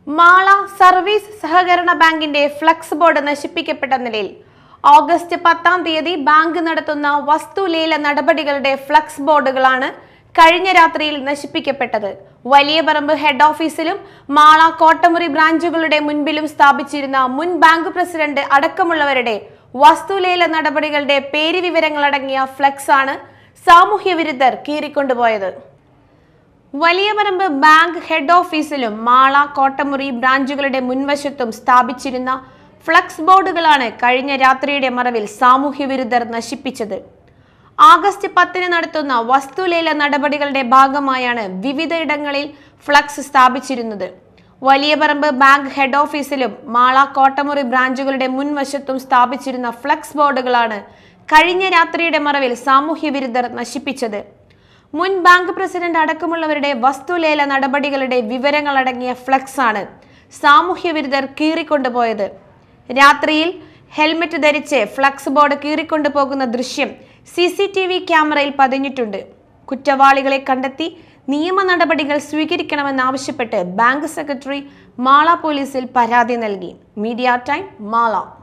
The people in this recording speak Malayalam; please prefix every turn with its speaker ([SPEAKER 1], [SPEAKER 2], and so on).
[SPEAKER 1] മാള സർവീസ് സഹകരണ ബാങ്കിന്റെ ഫ്ലക്സ് ബോർഡ് നശിപ്പിക്കപ്പെട്ട നിലയിൽ ഓഗസ്റ്റ് 10-ാം തീയതി ബാങ്ക് നടത്തുന്ന വസ്തുലേല നടപടികളുടെ ഫ്ലക്സ് ബോർഡുകളാണ് കഴിഞ്ഞ രാത്രിയിൽ നശിപ്പിക്കപ്പെട്ടത്. വലിയ പറമ്പ് ഹെഡ് ഓഫീസിലും മാള കോട്ടമുറി ബ്രാഞ്ചുകളുടെ മുൻപിലും സ്ഥാപിച്ചിരുന്ന മുൻ ബാങ്ക് പ്രസിഡന്റ് അടക്കമുള്ളവരുടെ വസ്തുലേല നടപടികളുടെ പേര് വിവരങ്ങളടങ്ങിയ ഫ്ലക്സ് ആണ് സാമൂഹ്യ വിരുദ്ധർ കീറിക്കൊണ്ടുപോയത്. വലിയ പറമ്പ് ബാങ്ക് ഹെഡ് ഓഫീസിലും മാള കോട്ടമുറി ബ്രാഞ്ചുകളുടെ മുൻവശത്തും സ്ഥാപിച്ചിരുന്ന ഫ്ലക്സ് ബോർഡുകളാണ് കഴിഞ്ഞ രാത്രിയുടെ മറവിൽ സാമൂഹ്യ വിരുദ്ധർ നശിപ്പിച്ചത്. ആഗസ്റ്റ് 10-ന് നടത്തുന്ന വസ്തുലേല നടപടികളുടെ ഭാഗമായാണ് വിവിധയിടങ്ങളിൽ ഫ്ലക്സ് സ്ഥാപിച്ചിരുന്നത്. വലിയ പറമ്പ് ബാങ്ക് ഹെഡ് ഓഫീസിലും മാള കോട്ടമുറി ബ്രാഞ്ചുകളുടെ മുൻവശത്തും സ്ഥാപിച്ചിരുന്ന ഫ്ലക്സ് ബോർഡുകളാണ് കഴിഞ്ഞ രാത്രിയുടെ മറവിൽ സാമൂഹ്യ വിരുദ്ധർ നശിപ്പിച്ചത്. മുൻ ബാങ്ക് പ്രസിഡന്റ് അടക്കമുള്ളവരുടെ വസ്തുലേല നടപടികളുടെ വിവരങ്ങളടങ്ങിയ ഫ്ലക്സ് ആണ് സാമൂഹ്യ വിരുദ്ധർ കീറിക്കൊണ്ടുപോയത്. രാത്രിയിൽ ഹെൽമറ്റ് ധരിച്ച് ഫ്ലക്സ് ബോർഡ് കീറിക്കൊണ്ടുപോകുന്ന ദൃശ്യം CCTV ക്യാമറയിൽ പതിഞ്ഞിട്ടുണ്ട്. കുറ്റവാളികളെ കണ്ടെത്തി നിയമ നടപടികൾ സ്വീകരിക്കണമെന്നാവശ്യപ്പെട്ട് ബാങ്ക് സെക്രട്ടറി മാള പോലീസിൽ പരാതി നൽകി. Media time, Mala.